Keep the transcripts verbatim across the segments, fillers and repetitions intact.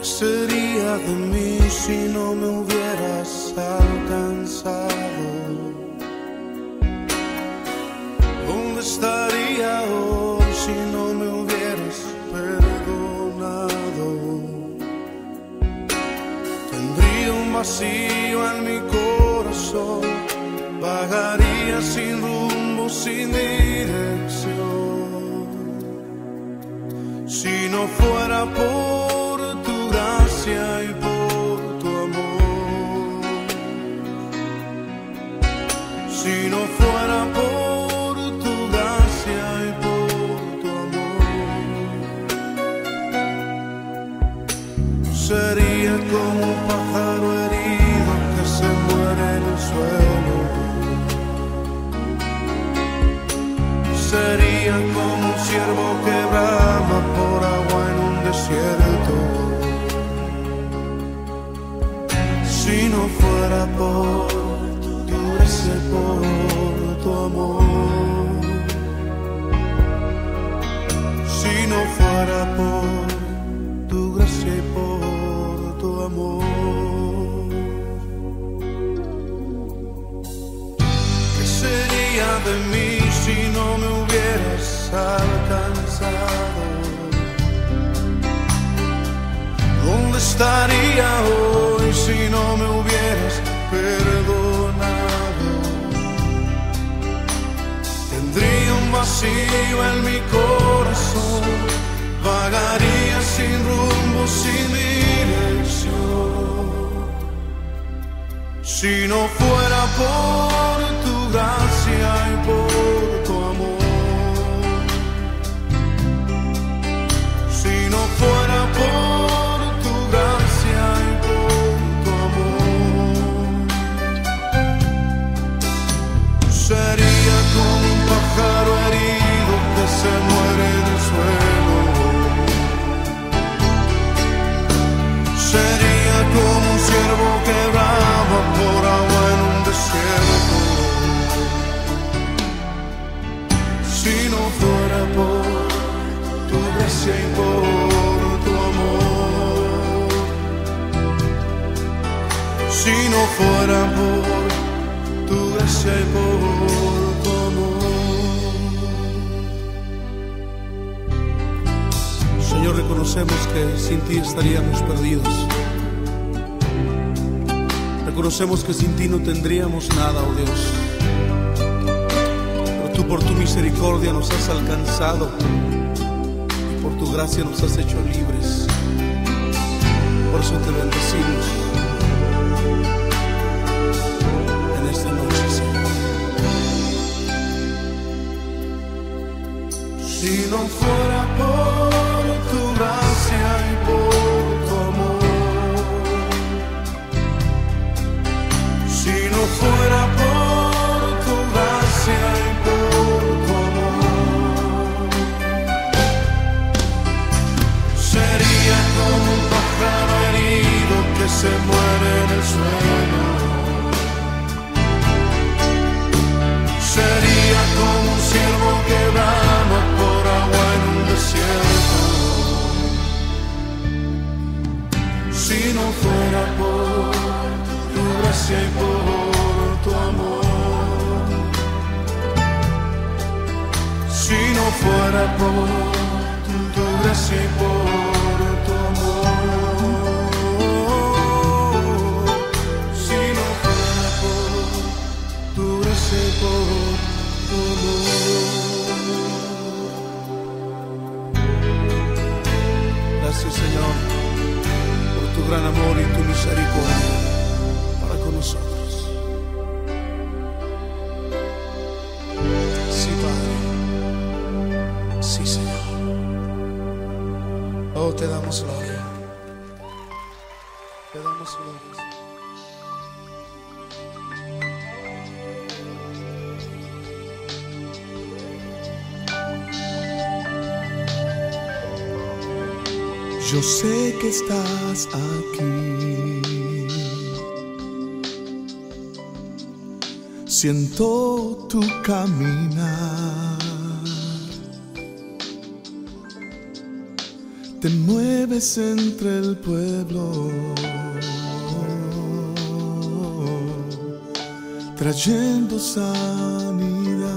¿Qué sería de mí si no me hubieras alcanzado? ¿Dónde estaría hoy si no me hubieras perdonado? Tendría un vacío en mi corazón, vagaría sin rumbo, sin dirección. Si no fuera por tu gracia y por tu amor, si no fuera por tu gracia y por tu amor, sería como un pájaro herido que se muere en el suelo. Sería como un ciervo que brama por agua en un desierto. Si no fuera por tu gracia y por tu amor, si no fuera por tu gracia y por tu amor, ¿qué sería de mí si no me hubieras alcanzado? ¿Dónde estaría hoy si no me hubieras perdonado? Tendría un vacío en mi corazón, vagaría sin rumbo, sin dirección. Si no fuera por tu gracia y por tu amor, si no fuera por tu gracia y por tu amor, sería como un pájaro herido que se muere en el suelo. Sería como un ciervo que brama por agua en un desierto. Si no fuera por tu gracia y por tu amor, si no fuera por tu gracia y por tu amor. Señor, reconocemos que sin ti estaríamos perdidos. Reconocemos que sin ti no tendríamos nada, oh Dios. Pero tú por tu misericordia nos has alcanzado y por tu gracia nos has hecho libres. Por eso te bendecimos en esta noche, Señor. Si no fuera por tu gracia y por tu amor, si no fuera por tu gracia y por tu amor, sería como un pájaro herido que se muere en el suelo. Sería como un ciervo que brama por agua en un desierto. Si no fuera por tu gracia y por tu amor, si no fuera por tu gracia y por tu amor, si no fuera por tu gracia y por tu amor. Gracias, Señor, por tu gran amor y tu misericordia para con nosotros. Sí, Padre. Sí, Señor. Oh, te damos gloria. Te damos gloria. Yo sé que estás aquí, siento tu caminar, Te mueves entre el pueblo, trayendo sanidad.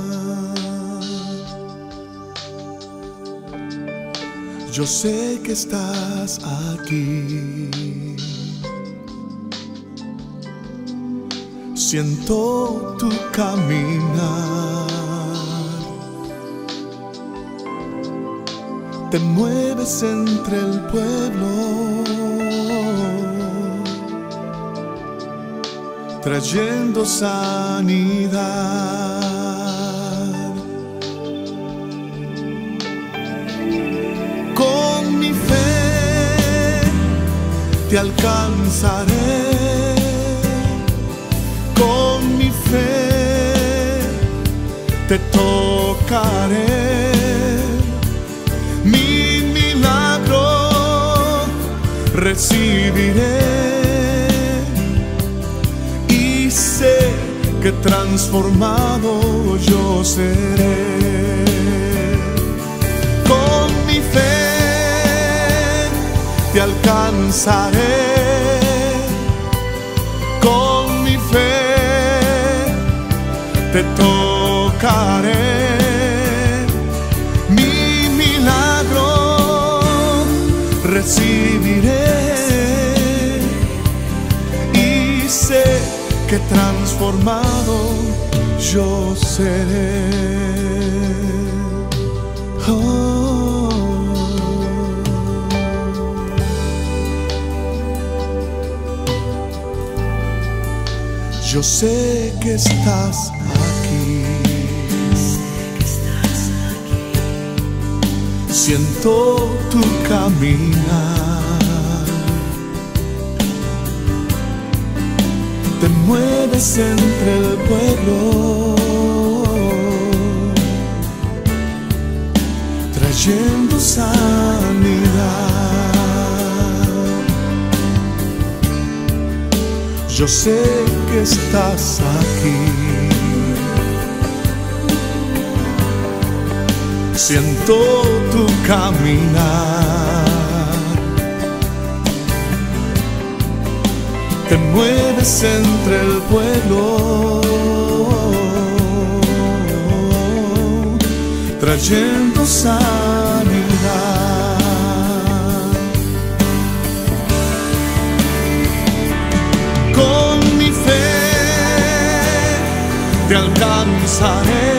Yo sé que estás aquí, siento tu caminar. Te mueves entre el pueblo, trayendo sanidad. Con mi fe te alcanzaré, con mi fe te tocaré. Mi milagro recibiré y sé que transformado yo seré. Con mi fe te alcanzaré, con mi fe te tocaré. Recibiré y sé que transformado yo seré. Oh. Yo sé que estás aquí, siento tu caminar. Te mueves entre el pueblo, trayendo sanidad. Yo sé que estás aquí, siento tu caminar. Te mueves entre el pueblo, trayendo sanidad. Con mi fe te alcanzaré,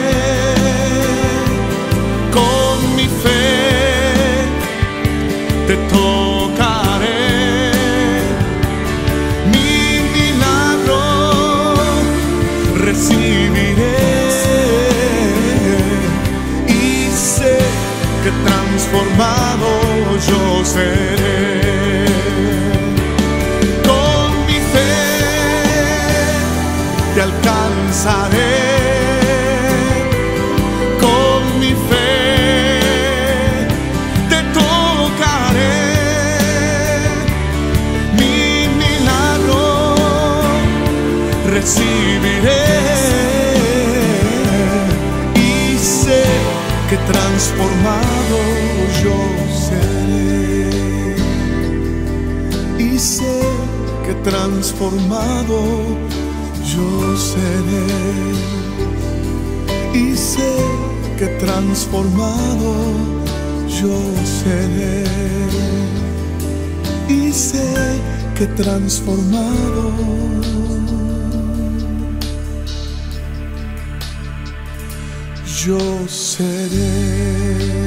con mi fe te tocaré. Mi milagro recibiré y sé que transformado yo seré. Con mi fe te alcanzaré, con mi fe te tocaré. Mi milagro recibiré y sé que transformado yo seré. Y sé que transformado yo seré. Y sé que transformado yo seré. Y sé que transformado yo seré.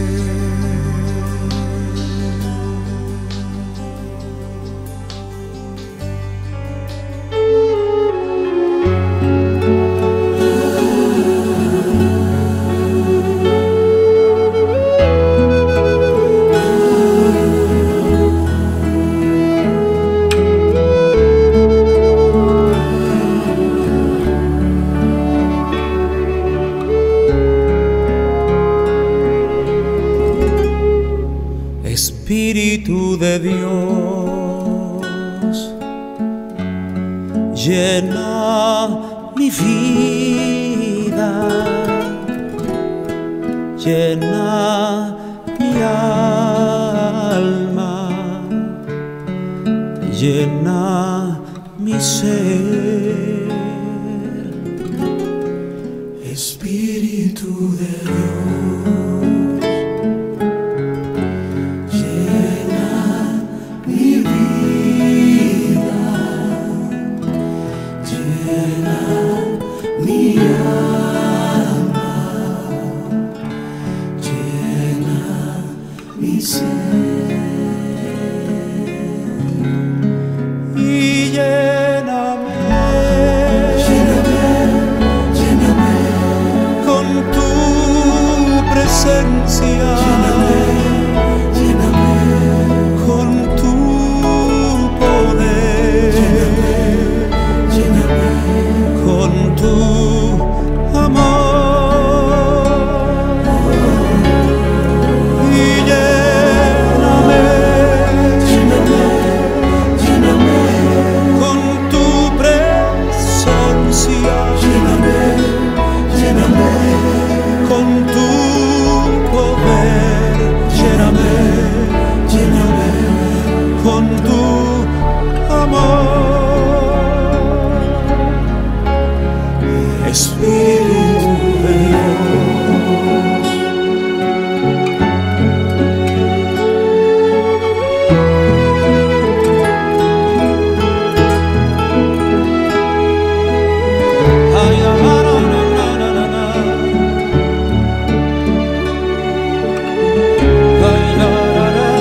Espíritu de Dios, llena mi vida, llena mi alma. llena mi ser. Espíritu de Dios, llena mi vida, llena mi alma, llena mi ser. Y lléname, Lléname, con tu presencia, lléname, con tu poder, lléname, con tu amor. Y lléname lléname, lléname, con tu presencia, lléname, lléname, con tu poder, lléname, lléname, con tu amor. Espíritu de Dios. Ay, na, na, na, na, na, na, na. Ay, na, na, na.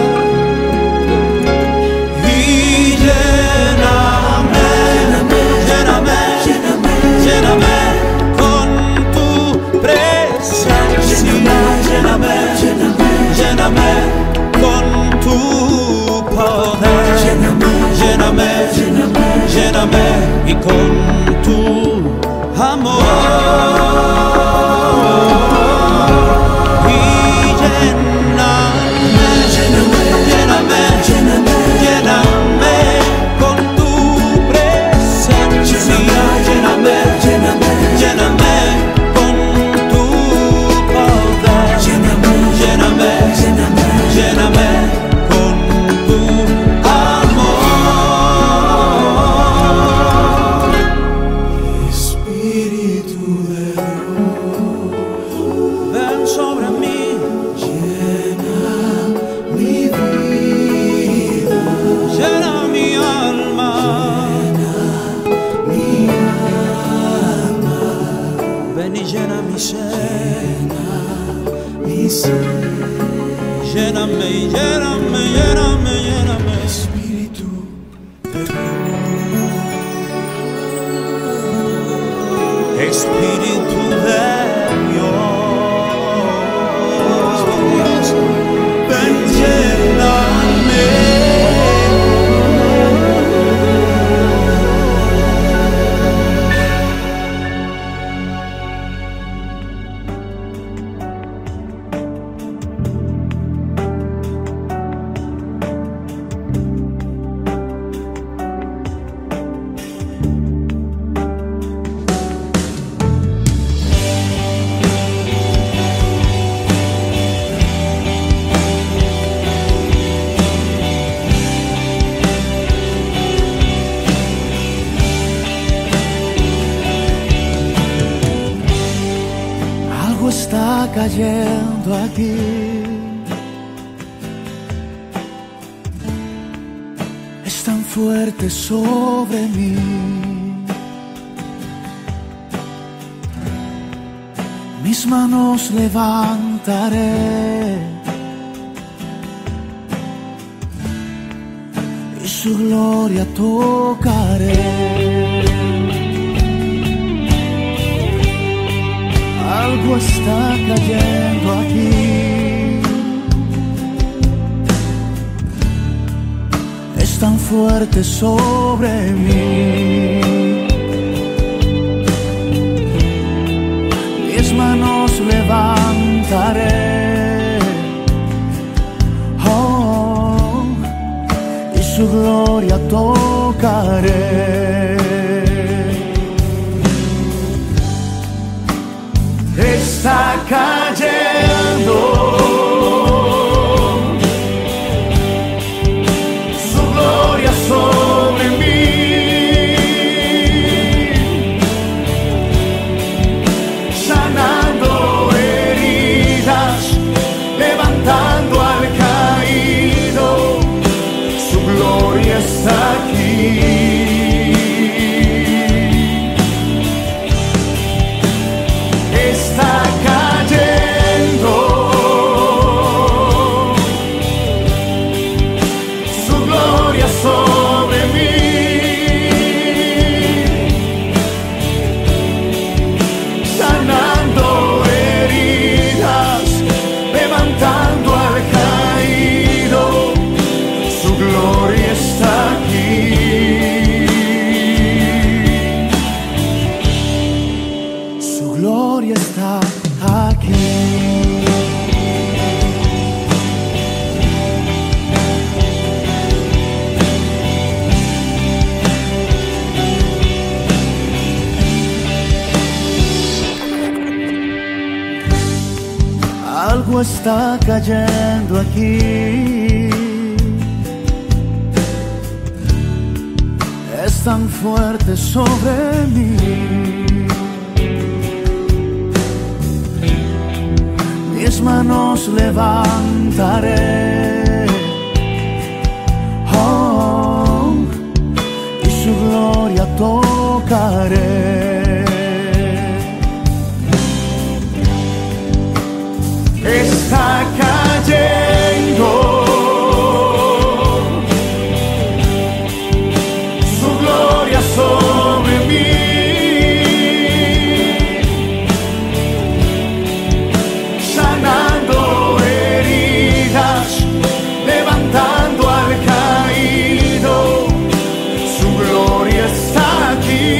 Y lléname, lléname, lléname con tu presencia, lléname, lléname con tu poder, lléname, lléname y con tu amor. Y lléname, lléname, lléname con tu presencia, lléname, lléname con tu poder, lléname, lléname con tu amor. Espíritu de Dios, Ven sobre mí, llena mi vida, llena mi alma, mi alma, ven y llena mi ser, mi ser. lléname y lléname, lléname, lléname. Espíritu de Espíritu de Dios, ven lléname. Algo está cayendo aquí. Es tan fuerte sobre mí. Mis manos levantaré y su gloria tocaré. Algo está cayendo aquí. Es tan fuerte sobre mí. Mis manos levantaré. Oh, y su gloria tocaré. Está cayendo su gloria sobre sobre mí, sanando heridas, levantando al caído, su gloria está aquí. Su gloria está aquí. Algo está cayendo aquí, es tan fuerte sobre mí. Mis manos levantaré, oh, y su gloria tocaré. Está cayendo su gloria sobre mí, sanando heridas, levantando al caído, su gloria está aquí.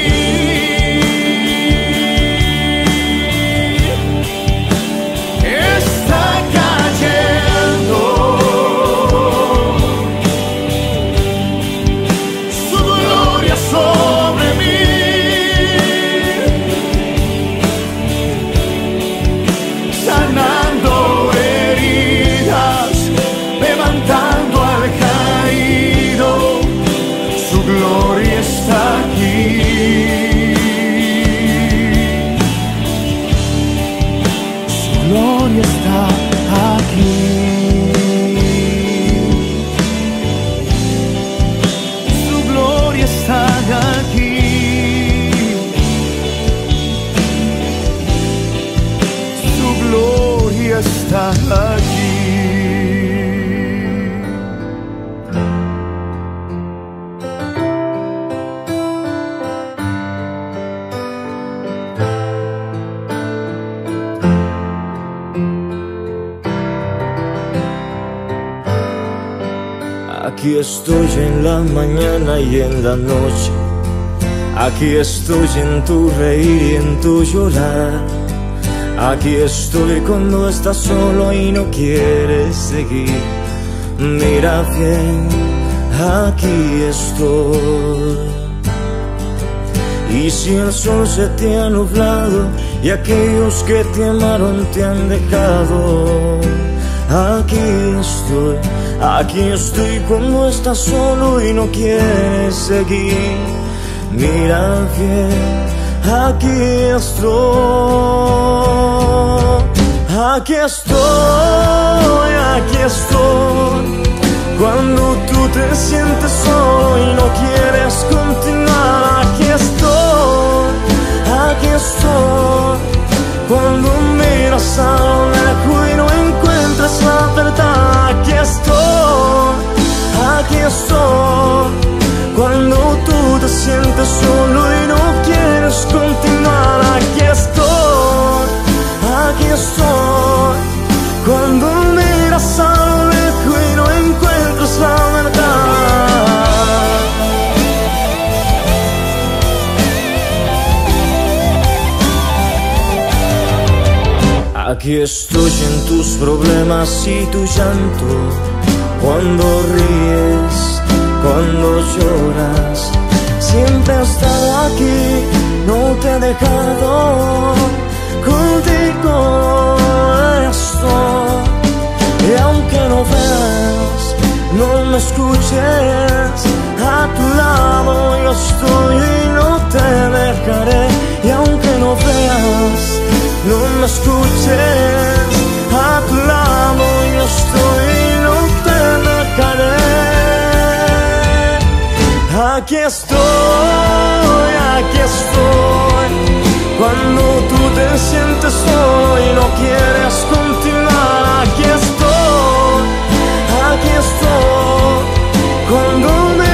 Gloria está aquí. Su gloria está aquí. Su gloria está aquí. Aquí estoy en la mañana y en la noche. Aquí estoy en tu reír y en tu llorar. Aquí estoy cuando estás solo y no quieres seguir. Mira bien, aquí estoy. Y si el sol se te ha nublado y aquellos que te amaron te han dejado, aquí estoy. Aquí estoy cuando estás solo y no quieres seguir. Mira bien, aquí estoy. Aquí estoy, aquí estoy. Cuando tú te sientes solo y no quieres continuar. Aquí estoy, aquí estoy. Cuando miras a lo lejos y no encuentras la verdad. Aquí estoy, aquí estoy. Cuando tú te sientes solo y no quieres continuar. Aquí estoy, aquí estoy. Cuando miras a lo lejos y no encuentras la verdad. Aquí estoy en tus problemas y tu llanto. Cuando ríes, cuando lloras, siempre he estado aquí, no te he dejado. Contigo estoy. Y aunque no veas, no me escuches, a tu lado yo estoy y no te dejaré. Y aunque no veas, no me escuches, a tu lado yo estoy y no te dejaré. Aquí estoy, aquí estoy. Cuando tú te sientes solo y no quieres continuar. Aquí estoy, aquí estoy. Cuando me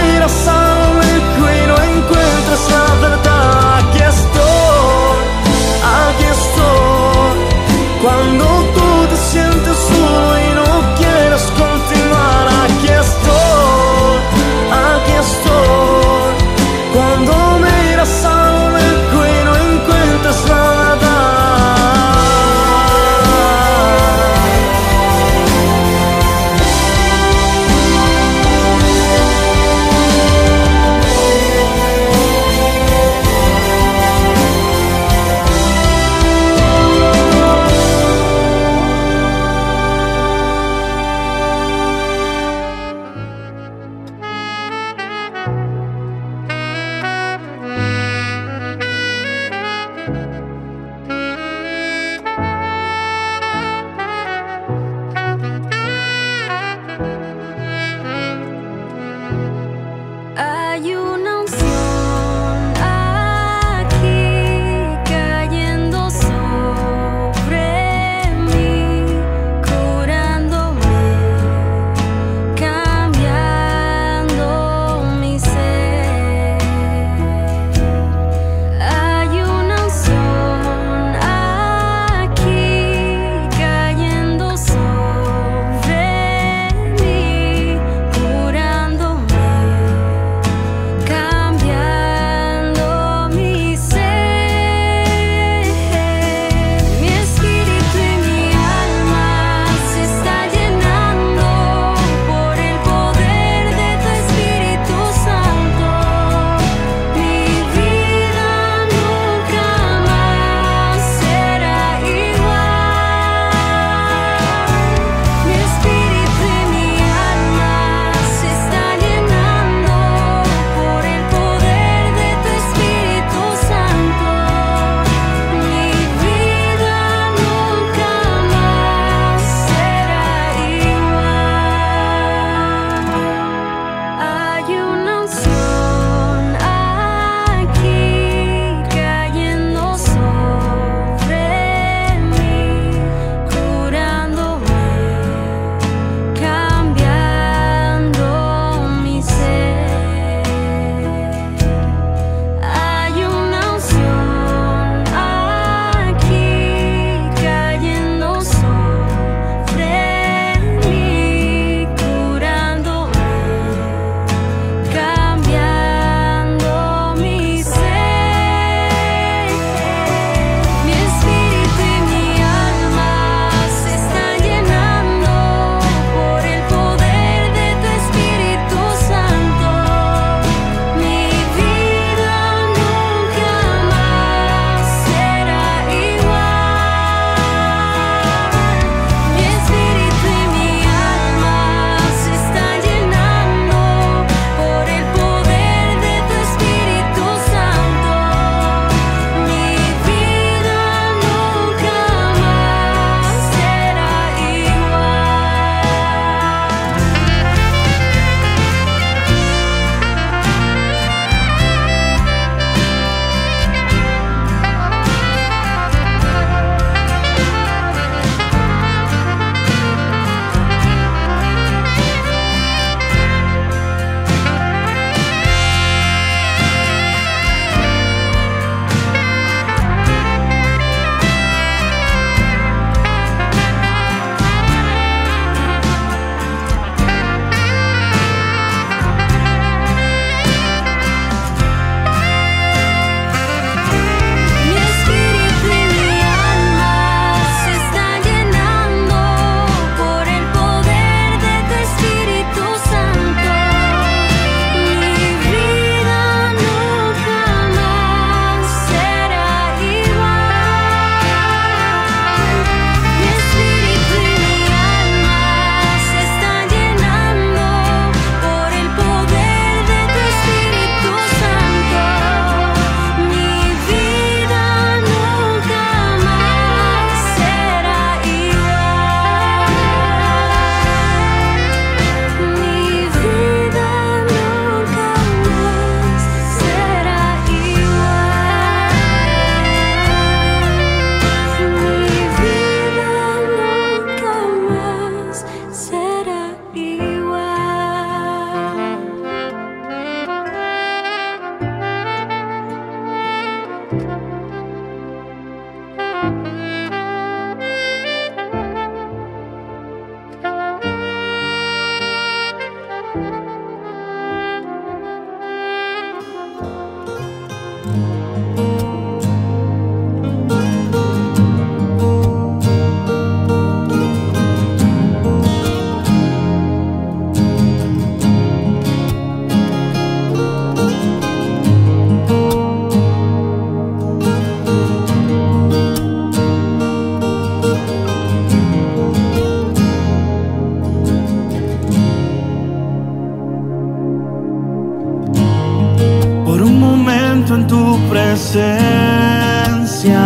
presencia,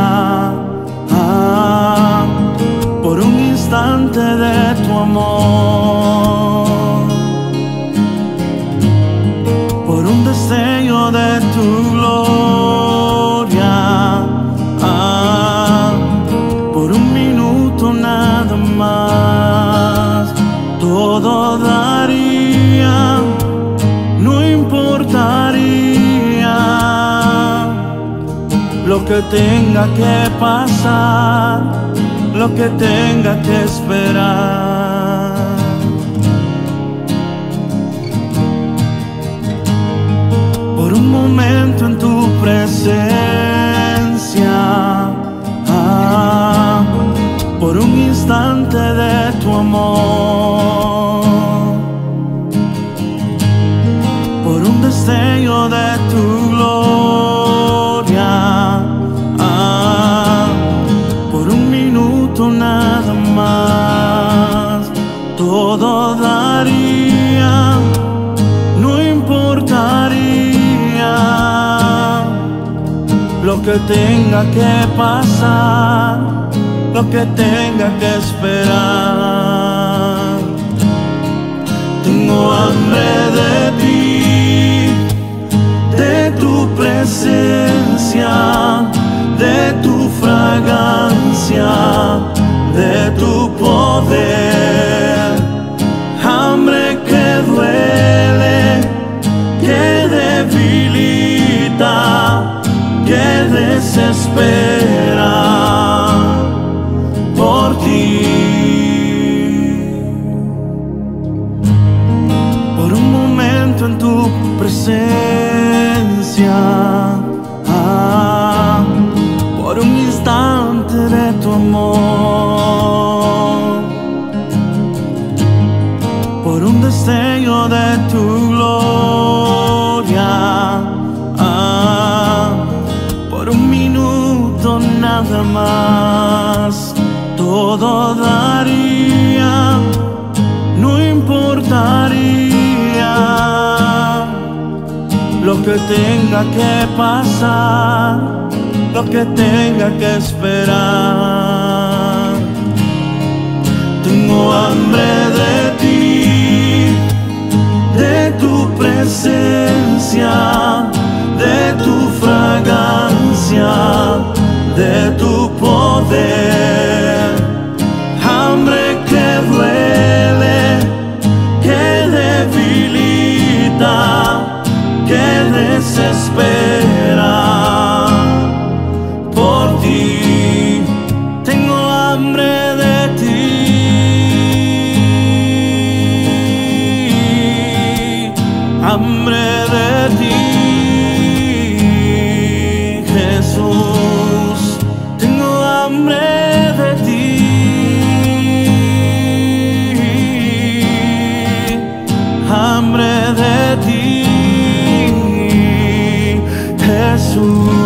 ah, por un instante de tu amor, por un destello de tu gloria, ah, por un minuto nada más. Todo daría, no importaría lo que tenga que pasar, lo que tenga que esperar. Por un momento en tu presencia, ah, por un instante de tu amor, por un destello de tu gloria, ah, por un minuto nada más. Todo daría, no importaría lo que tenga que pasar, lo que tenga que esperar. Tengo hambre de ti, de tu presencia, de tu fragancia, de tu poder. Hambre que duele, que debilita, que desespera por ti. Por un momento en tu presencia, ah, por un instante de tu amor, por un destello de tu gloria, ah, por un minuto nada más. Todo daría, no importaría lo que tenga que pasar, lo que tenga que esperar. Tengo hambre de ti, de tu presencia, de tu fragancia, de tu poder. Hambre que duele, que debilita, que desespera por ti. Tengo hambre de ti, hambre de ti, Jesús. Tengo hambre de ti, hambre de ti, Jesús.